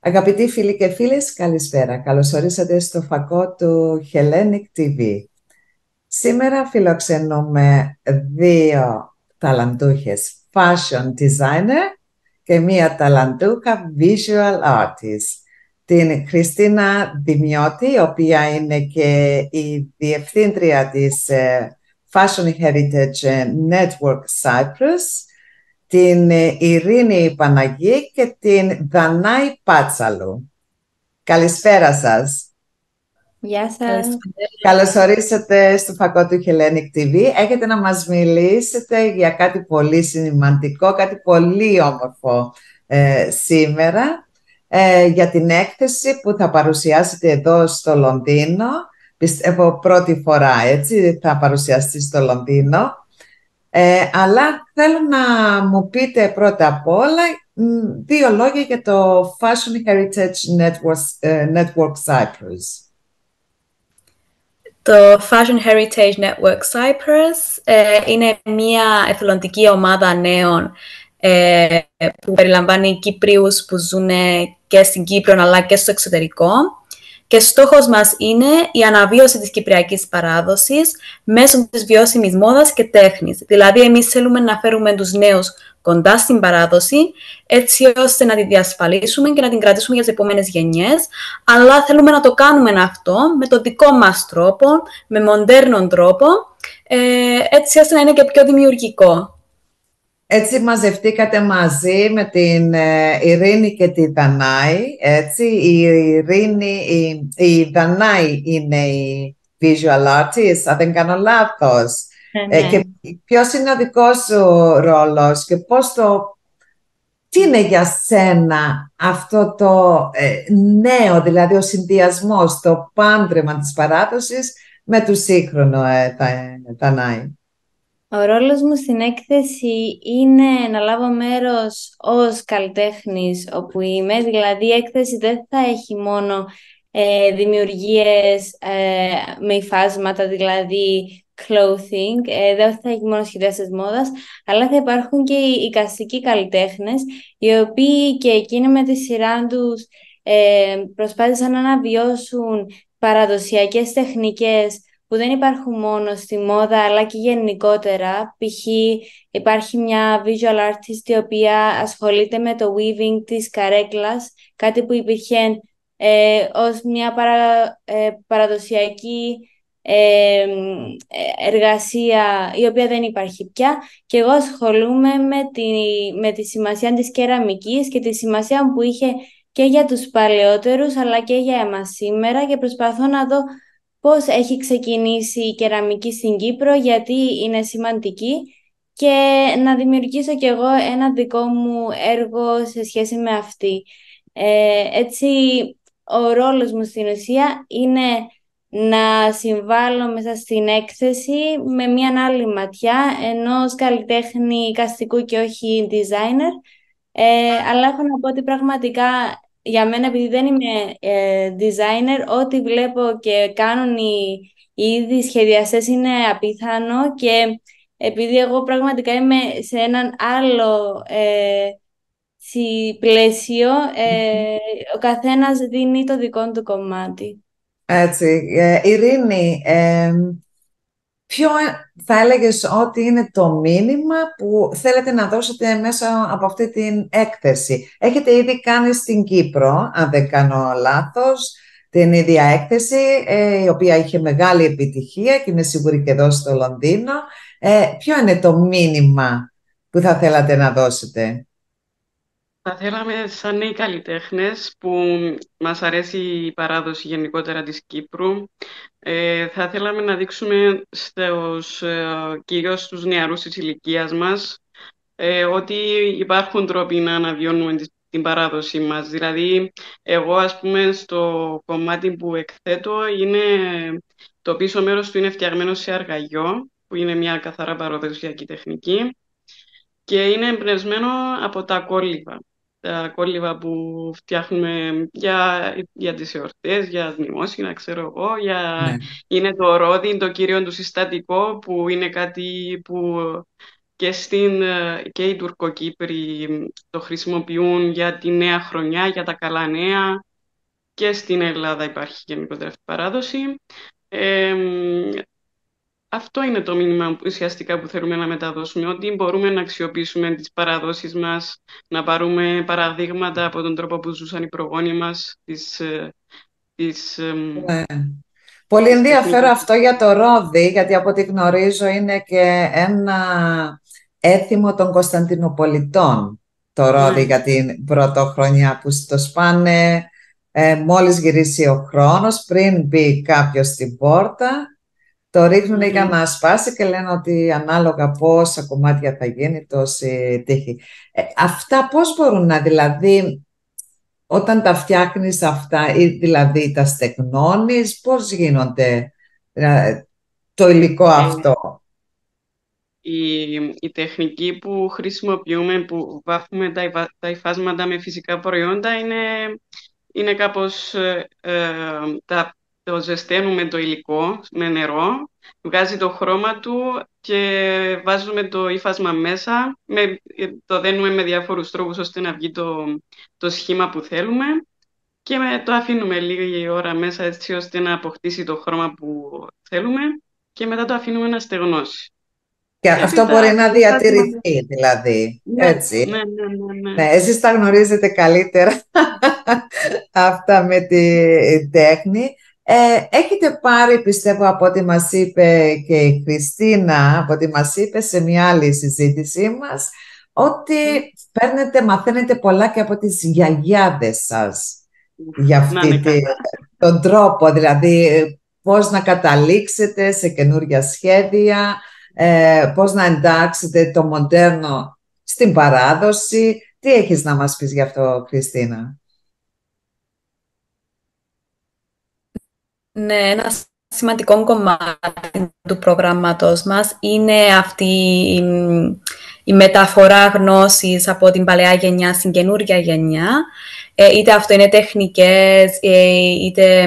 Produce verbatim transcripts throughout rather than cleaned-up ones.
Αγαπητοί φίλοι και φίλες, καλησπέρα. Καλώς ορίσατε στο φακό του Hellenic τι βι. Σήμερα φιλοξενούμε δύο ταλαντούχες fashion designer και μία ταλαντούχα visual artist. Την Χριστίνα Δημιώτη, η οποία είναι και η διευθύντρια της ε, Fashion Heritage Network Cyprus, την Ειρήνη Παναγή και την Δανάη Πάτσαλου. Καλησπέρα σας. Γεια σας. Καλώς ορίσατε στο φακό του Hellenic τι βι. Έχετε να μας μιλήσετε για κάτι πολύ σημαντικό, κάτι πολύ όμορφο ε, σήμερα, ε, για την έκθεση που θα παρουσιάσετε εδώ στο Λονδίνο. Πιστεύω πρώτη φορά, έτσι, θα παρουσιαστεί στο Λονδίνο. Ε, αλλά θέλω να μου πείτε πρώτα απ' όλα δύο λόγια για το Fashion Heritage Network, Network Cyprus. Το Fashion Heritage Network Cyprus ε, είναι μια εθελοντική ομάδα νέων ε, που περιλαμβάνει Κύπριους που ζουν και στην Κύπρο αλλά και στο εξωτερικό. Και στόχος μας είναι η αναβίωση της κυπριακής παράδοσης μέσω της βιώσιμης μόδας και τέχνης. Δηλαδή, εμείς θέλουμε να φέρουμε τους νέους κοντά στην παράδοση, έτσι ώστε να τη διασφαλίσουμε και να την κρατήσουμε για τις επόμενες γενιές, αλλά θέλουμε να το κάνουμε αυτό με το δικό μας τρόπο, με μοντέρνον τρόπο, έτσι ώστε να είναι και πιο δημιουργικό. Έτσι μαζευτήκατε μαζί με την ε, Ειρήνη και τη Δανάη, έτσι. Η Ειρήνη, η, η Δανάη είναι η visual artist, αν δεν κάνω λάθος. Ναι, Ε, ναι. και ποιος είναι ο δικός σου ρόλος και πώς το... Τι είναι για σένα αυτό το ε, νέο, δηλαδή ο συνδυασμός, το πάντρεμα της παράδοσης με του σύγχρονο, ε, Δανάη. Ο ρόλος μου στην έκθεση είναι να λάβω μέρος ως καλλιτέχνης όπου είμαι, δηλαδή η έκθεση δεν θα έχει μόνο ε, δημιουργίες ε, με υφάσματα, δηλαδή clothing, ε, δεν θα έχει μόνο σχεδιαστές μόδας, αλλά θα υπάρχουν και οι εικαστικοί καλλιτέχνες, οι οποίοι και εκείνοι με τη σειρά τους ε, προσπάθησαν να αναβιώσουν παραδοσιακές τεχνικές που δεν υπάρχουν μόνο στη μόδα αλλά και γενικότερα. Π.χ. υπάρχει μια visual artist η οποία ασχολείται με το weaving της καρέκλας, κάτι που υπήρχε ε, ως μια παρα, ε, παραδοσιακή ε, εργασία η οποία δεν υπάρχει πια, και εγώ ασχολούμαι με τη, με τη σημασία της κεραμικής και τη σημασία που είχε και για τους παλαιότερους αλλά και για εμάς σήμερα, και προσπαθώ να δω πώς έχει ξεκινήσει η κεραμική στην Κύπρο, γιατί είναι σημαντική, και να δημιουργήσω κι εγώ ένα δικό μου έργο σε σχέση με αυτή. Ε, έτσι, ο ρόλος μου στην ουσία είναι να συμβάλλω μέσα στην έκθεση με μια άλλη ματιά ενός καλλιτέχνη εικαστικού και όχι designer. Ε, αλλά έχω να πω ότι πραγματικά για μένα, επειδή δεν είμαι ε, designer, ό,τι βλέπω και κάνουν οι, οι ίδιοι σχεδιαστές είναι απίθανο, και επειδή εγώ πραγματικά είμαι σε έναν άλλο ε, τσι- πλαίσιο, ε, ο καθένας δίνει το δικό του κομμάτι. Έτσι, ε, Ειρήνη, ε, ποιο θα έλεγες ότι είναι το μήνυμα που θέλετε να δώσετε μέσα από αυτή την έκθεση? Έχετε ήδη κάνει στην Κύπρο, αν δεν κάνω λάθος, την ίδια έκθεση, ε, η οποία είχε μεγάλη επιτυχία και είναι σίγουρη και εδώ στο Λονδίνο. Ε, ποιο είναι το μήνυμα που θα θέλατε να δώσετε? Θα θέλαμε σαν νέοι καλλιτέχνες που μας αρέσει η παράδοση γενικότερα της Κύπρου, ε, θα θέλαμε να δείξουμε στους, ε, κυρίως στους νεαρούς της ηλικίας μας, ε, ότι υπάρχουν τρόποι να αναβιώνουμε τη- την παράδοση μας. Δηλαδή, εγώ ας πούμε στο κομμάτι που εκθέτω είναι το πίσω μέρος του είναι φτιαγμένο σε αργαγιό, που είναι μια καθαρά παραδοσιακή τεχνική, και είναι εμπνευσμένο από τα κόλληβα. Τα κόλληβα που φτιάχνουμε για, για τις εορτές, για μνημόσυνα, ξέρω εγώ. Για... Ναι. Είναι το ρόδι, το κύριο του συστατικό, που είναι κάτι που και, στην, και οι Τουρκοκύπροι το χρησιμοποιούν για τη νέα χρονιά, για τα καλά νέα. Και στην Ελλάδα υπάρχει γενικότερα αυτή η παράδοση. Ε, αυτό είναι το μήνυμα ουσιαστικά που θέλουμε να μεταδώσουμε, ότι μπορούμε να αξιοποιήσουμε τις παραδόσεις μας, να πάρουμε παραδείγματα από τον τρόπο που ζούσαν οι προγόνοι μας, τις, τις, ναι. Πολύ ενδιαφέρον αυτό για το ρόδι, γιατί από ό,τι γνωρίζω είναι και ένα έθιμο των Κωνσταντινοπολιτών, το ρόδι, ναι, για την πρωτοχρονιά που το σπάνε ε, μόλις γυρίσει ο χρόνος, πριν μπει κάποιος στην πόρτα, το ρίχνουν mm-hmm. για να σπάσει και λένε ότι ανάλογα πόσα κομμάτια θα γίνει τόση τύχη. Ε, αυτά πώς μπορούν να, δηλαδή, όταν τα φτιάχνεις αυτά, ή δηλαδή τα στεγνώνεις, πώς γίνονται ε, το υλικό αυτό? Η, η τεχνική που χρησιμοποιούμε, που βάφουμε τα, τα υφάσματα με φυσικά προϊόντα, είναι, είναι κάπως ε, ε, τα, το ζεσταίνουμε το υλικό με νερό, βγάζει το χρώμα του και βάζουμε το ύφασμα μέσα, με, το δένουμε με διάφορους τρόπους ώστε να βγει το, το σχήμα που θέλουμε. Και με, το αφήνουμε λίγη ώρα μέσα έτσι ώστε να αποκτήσει το χρώμα που θέλουμε και μετά το αφήνουμε να στεγνώσει. Και, και αυτό μπορεί να διατηρηθεί δηλαδή, ναι, έτσι. Ναι, ναι, ναι, ναι. Ναι, εσείς τα γνωρίζετε καλύτερα αυτά με τη τέχνη. Ε, έχετε πάρει, πιστεύω, από ό,τι μας είπε και η Χριστίνα, από ό,τι μας είπε σε μια άλλη συζήτησή μας, ότι παίρνετε, μαθαίνετε πολλά και από τις γιαγιάδες σας. Για αυτή τη, τον τρόπο, δηλαδή πώς να καταλήξετε σε καινούργια σχέδια, ε, πώς να εντάξετε το μοντέρνο στην παράδοση. Τι έχεις να μας πεις γι' αυτό, Χριστίνα? Ναι, ένα σημαντικό κομμάτι του προγράμματος μας είναι αυτή η, η μεταφορά γνώσης από την παλαιά γενιά στην καινούργια γενιά. Ε, είτε αυτό είναι τεχνικές, ε, είτε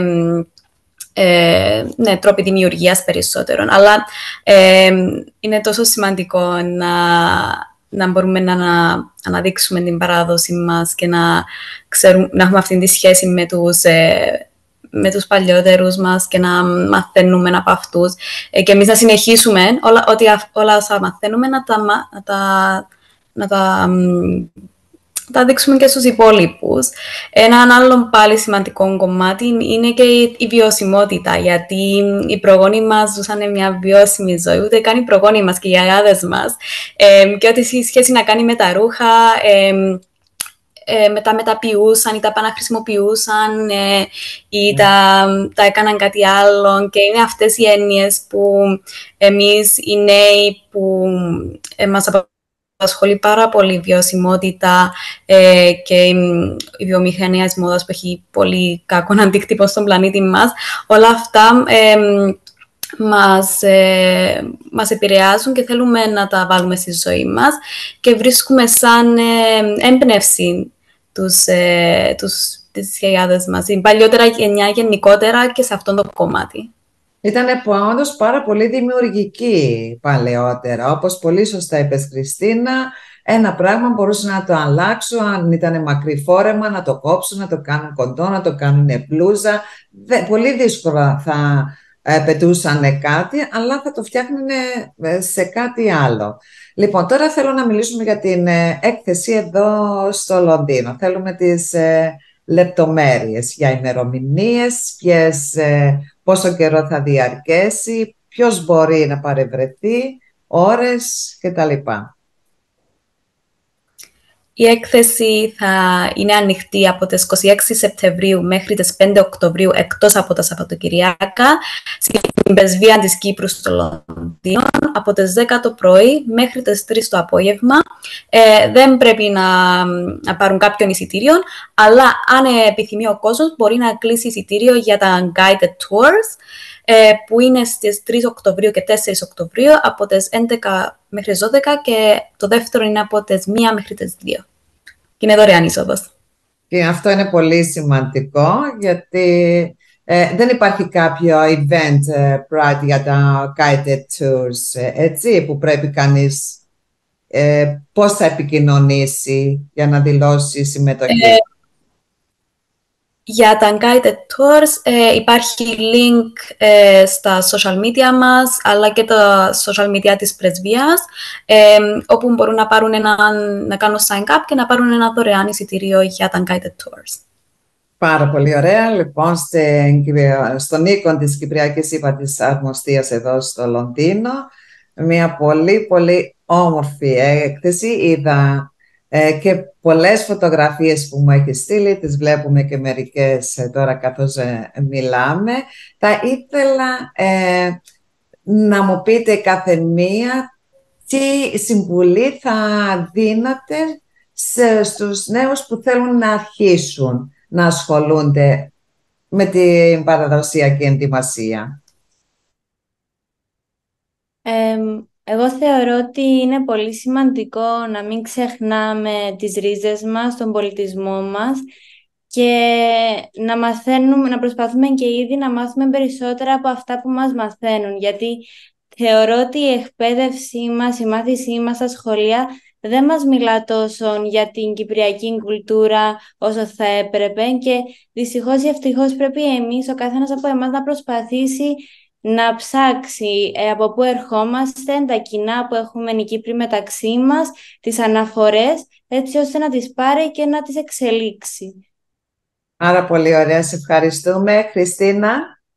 ε, ναι, τρόποι δημιουργίας περισσότερων. Αλλά ε, είναι τόσο σημαντικό να, να μπορούμε να, να αναδείξουμε την παράδοση μας και να, ξέρουμε, να έχουμε αυτή τη σχέση με τους, ε, με τους παλιότερους μας και να μαθαίνουμε από αυτούς. Ε, και εμείς να συνεχίσουμε όλα, ότι, όλα όσα μαθαίνουμε να τα... Να τα, να τα τα δείξουμε και στους υπόλοιπους. Ένα άλλο πάλι σημαντικό κομμάτι είναι και η βιωσιμότητα, γιατί οι προγόνοι μας ζούσαν μια βιώσιμη ζωή, ούτε καν οι προγόνοι μας και οι γιαγιάδες μας, ε, και ό,τι σχέση να κάνει με τα ρούχα, ε, ε, με τα μεταποιούσαν ή τα επαναχρησιμοποιούσαν ε, ή mm. τα, τα έκαναν κάτι άλλο, και είναι αυτές οι έννοιες που εμείς οι νέοι που ε, μας ασχολεί πάρα πολύ η βιωσιμότητα ε, και η βιομηχανία της μόδας που έχει πολύ κακό αντίκτυπο στον πλανήτη μας. Όλα αυτά ε, μας, ε, μας επηρεάζουν και θέλουμε να τα βάλουμε στη ζωή μας και βρίσκουμε σαν ε, έμπνευση τους, ε, τους, τις γιαγιάδες μας, η παλιότερα γενιά γενικότερα και σε αυτόν το κομμάτι. Ήτανε όντως πάρα πολύ δημιουργική παλαιότερα, όπως πολύ σωστά είπες, Χριστίνα. Ένα πράγμα μπορούσε να το αλλάξω, αν ήταν μακρύ φόρεμα, να το κόψουν, να το κάνουν κοντό, να το κάνουν πλούζα. Δε, πολύ δύσκολα θα ε, πετούσαν κάτι, αλλά θα το φτιάχνουν σε κάτι άλλο. Λοιπόν, τώρα θέλω να μιλήσουμε για την ε, έκθεση εδώ στο Λονδίνο. Θέλουμε τις ε, λεπτομέρειες για ημερομηνίες, ποιες... Ε, πόσο καιρό θα διαρκέσει, ποιος μπορεί να παρευρεθεί, ώρες κτλ. Η έκθεση θα είναι ανοιχτή από τις είκοσι έξι Σεπτεμβρίου μέχρι τις πέντε Οκτωβρίου, εκτός από τα Σαββατοκυριακά, στην Πρεσβεία της Κύπρου στο Λονδίνο, από τις δέκα το πρωί μέχρι τις τρεις το απόγευμα. Ε, δεν πρέπει να, να πάρουν κάποιον εισιτήριο, αλλά αν επιθυμεί ο κόσμος μπορεί να κλείσει εισιτήριο για τα guided tours, που είναι στις τρεις Οκτωβρίου και τέσσερις Οκτωβρίου από τις έντεκα μέχρι τις δώδεκα, και το δεύτερο είναι από τις μία μέχρι τις δύο. Και είναι δωρεάν είσοδος. Και αυτό είναι πολύ σημαντικό, γιατί ε, δεν υπάρχει κάποιο event ε, για τα guided tours, ε, έτσι, που πρέπει κανείς ε, πώς θα επικοινωνήσει για να δηλώσει συμμετοχή? Ε, Για τα Unguided Tours ε, υπάρχει link ε, στα social media μας, αλλά και τα social media της πρεσβείας, ε, όπου μπορούν να, πάρουν ένα, να κάνουν sign-up και να πάρουν ένα δωρεάν εισιτήριο για τα Unguided Tours. Πάρα πολύ ωραία. Λοιπόν, στον οίκο της Κυπριακής Ύπατης Αρμοστίας εδώ στο Λονδίνο, μια πολύ πολύ όμορφη έκθεση. Είδα ε, και πολλές φωτογραφίες που μου έχει στείλει, τις βλέπουμε και μερικές ε, τώρα καθώς ε, μιλάμε. Θα ήθελα ε, να μου πείτε κάθε μία τι συμβουλή θα δίνατε σε, στους νέους που θέλουν να αρχίσουν να ασχολούνται με την παραδοσιακή ενδυμασία. Ε, εγώ θεωρώ ότι είναι πολύ σημαντικό να μην ξεχνάμε τις ρίζες μας, τον πολιτισμό μας και να μαθαίνουμε, να προσπαθούμε και ήδη να μάθουμε περισσότερα από αυτά που μας μαθαίνουν, γιατί θεωρώ ότι η εκπαίδευσή μας, η μάθησή μας στα σχολεία δεν μας μιλά τόσο για την κυπριακή κουλτούρα όσο θα έπρεπε και δυστυχώς ή ευτυχώς πρέπει εμείς, ο καθένας από εμάς, να προσπαθήσει να ψάξει ε, από πού ερχόμαστε, τα κοινά που έχουμε οι Κύπροι μεταξύ μας, τις αναφορές, έτσι ώστε να τις πάρει και να τις εξελίξει. Άρα πολύ ωραία, σε ευχαριστούμε. Χριστίνα.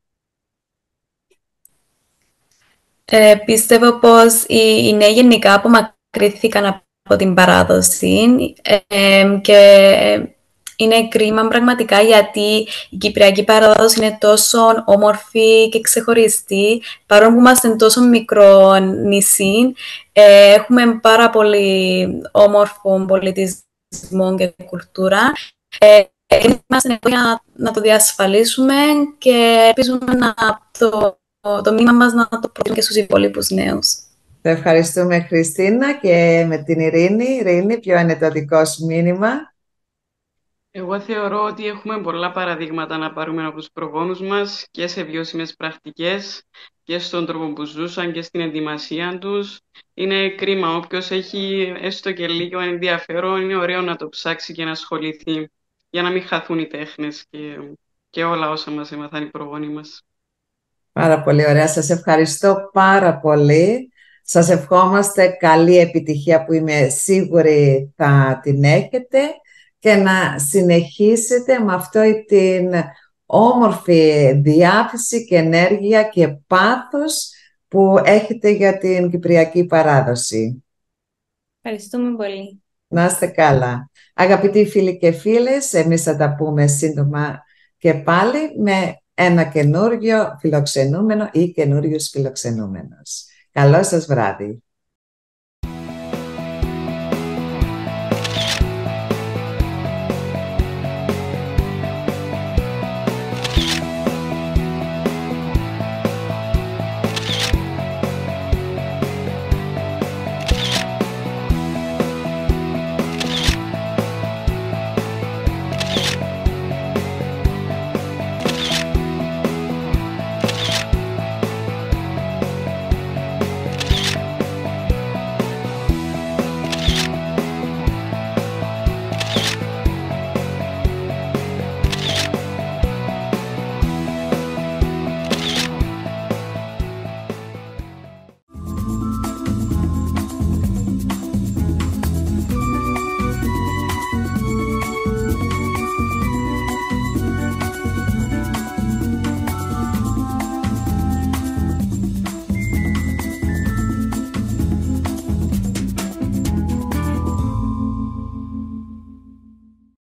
Ε, πιστεύω πως οι, οι νέοι γενικά απομακρύνθηκαν από την παράδοση ε, ε, και είναι κρίμα πραγματικά, γιατί η κυπριακή παράδοση είναι τόσο όμορφη και ξεχωριστή. Παρόλο που είμαστε τόσο μικρό νησί, ε, έχουμε πάρα πολύ όμορφο πολιτισμό και κουλτούρα. Ε, είμαστε εδώ για να το διασφαλίσουμε και ελπίζουμε να το, το μήνυμα μας να το προτείνουμε και στους υπόλοιπους νέους. Σε ευχαριστούμε, Χριστίνα, και με την Ειρήνη. Ειρήνη, ποιο είναι το δικό σου μήνυμα? Εγώ θεωρώ ότι έχουμε πολλά παραδείγματα να πάρουμε από τους προγόνους μας και σε βιώσιμες πρακτικές και στον τρόπο που ζούσαν και στην ενδυμασία τους. Είναι κρίμα, όποιος έχει έστω και λίγο ενδιαφέρον, είναι ωραίο να το ψάξει και να ασχοληθεί για να μην χαθούν οι τέχνες και, και όλα όσα μας έμαθαν οι προγόνοι μας. Πάρα πολύ ωραία. Σας ευχαριστώ πάρα πολύ. Σας ευχόμαστε καλή επιτυχία που είμαι σίγουρη θα την έχετε και να συνεχίσετε με αυτό την όμορφη διάθεση και ενέργεια και πάθος που έχετε για την κυπριακή παράδοση. Ευχαριστούμε πολύ. Να είστε καλά. Αγαπητοί φίλοι και φίλες, εμείς θα τα πούμε σύντομα και πάλι με ένα καινούργιο φιλοξενούμενο ή καινούργιος φιλοξενούμενος. Καλό σας βράδυ.